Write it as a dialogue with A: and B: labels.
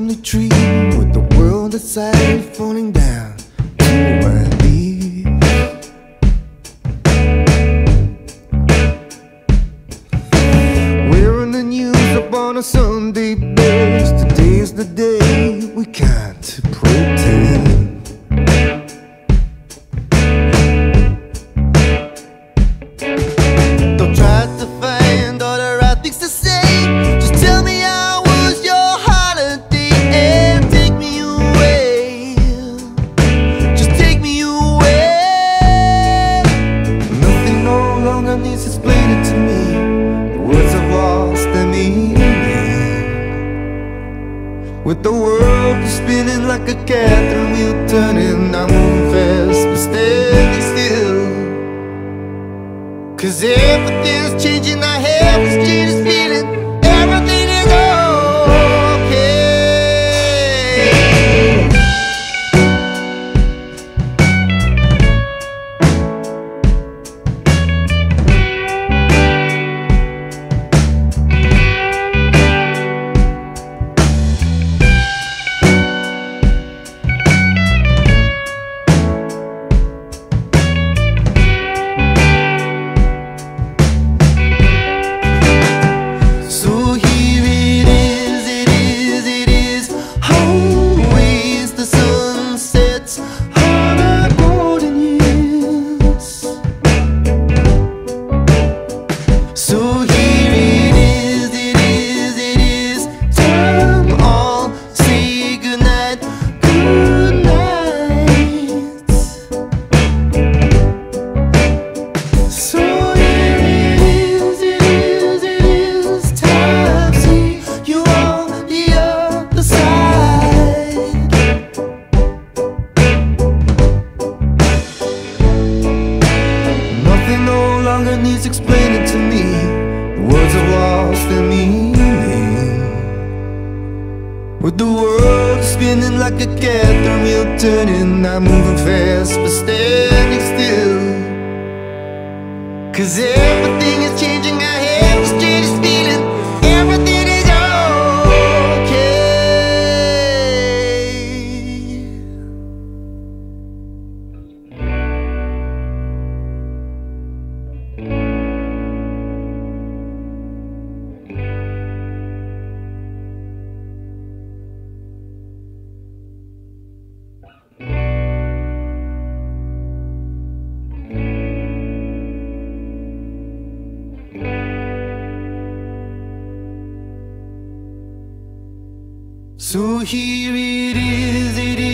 A: lonely tree with the world outside falling down to my knees. We're in the news up on a Sunday base. Today's the day we can't pretend. Don't try to find all the right things to say. Just tell me how was your holiday and take me away. Just take me away. Nothing no longer needs explaining to me. The words have lost their meaning. With the world spinning like a cat, the wheel turning, I'm moving fast but standing still. 'Cause everything's changing, I have this change feeling. Everything is okay. Needs explaining to me. The words have lost their meaning. With the world spinning like a cat, the wheel turning, I'm moving fast but standing still. 'Cause everything is changing, I have this strange feeling. Everything is okay. So here it is,